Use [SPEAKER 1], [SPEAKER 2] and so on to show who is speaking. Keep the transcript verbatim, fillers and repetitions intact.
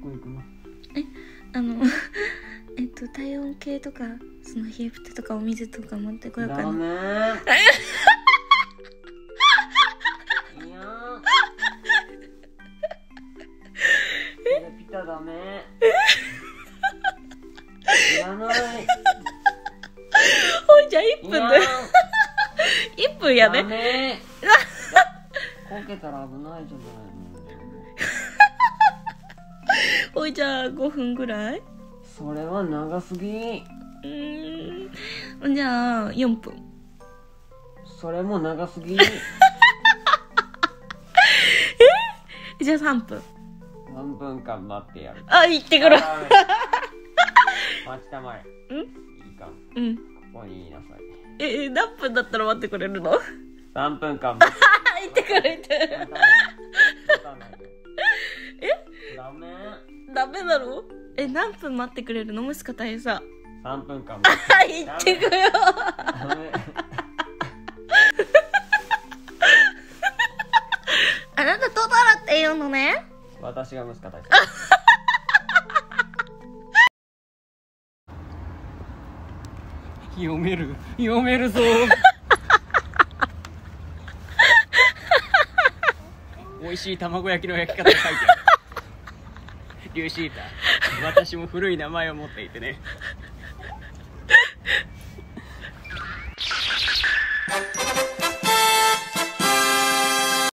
[SPEAKER 1] こ行くの？
[SPEAKER 2] え、あのえっと体温計とかその冷えピタとかお水とか持ってこようかな。
[SPEAKER 1] ダメーいやー冷えピタダメいらない
[SPEAKER 2] ほいじゃあいっぷんでいっぷんやね。
[SPEAKER 1] ダメこけたら危ないじゃないの。
[SPEAKER 2] ほいじゃあごふんぐらい。
[SPEAKER 1] それは長すぎ。
[SPEAKER 2] うーん、じゃあよんぷん。
[SPEAKER 1] それも長すぎ
[SPEAKER 2] え、じゃあさんぷん。
[SPEAKER 1] さんぷんかん待ってやる。
[SPEAKER 2] あ、行ってくる。
[SPEAKER 1] 待ちたまえ。
[SPEAKER 2] ん？
[SPEAKER 1] いいか。
[SPEAKER 2] うん。
[SPEAKER 1] ここにいなさい。
[SPEAKER 2] え、何分だったら待ってくれるの？
[SPEAKER 1] さんぷんかん待って。
[SPEAKER 2] 行ってくる行ってくる。
[SPEAKER 1] 待たないで。
[SPEAKER 2] え？
[SPEAKER 1] ダメ。
[SPEAKER 2] ダメだろ？え、何分待ってくれるの？息子大変さ。
[SPEAKER 1] さんぷんかん待って。
[SPEAKER 2] あ、行ってくよ。
[SPEAKER 1] ダメ。
[SPEAKER 2] あなたトトロって言うのね。
[SPEAKER 1] 私が息子たち。読める読めるぞ美味しい卵焼きの焼き方が書いてあるリュウシータ、私も古い名前を持っていてね、